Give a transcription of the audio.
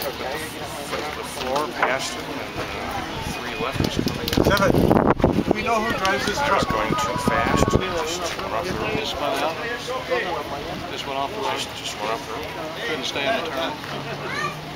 the floor past him, and 3 left is coming in. Devin, do we know who drives this truck? Just going too fast. Just went off the road. Just spun out. Just went off the road. Just went off the road. Couldn't stay in the turn.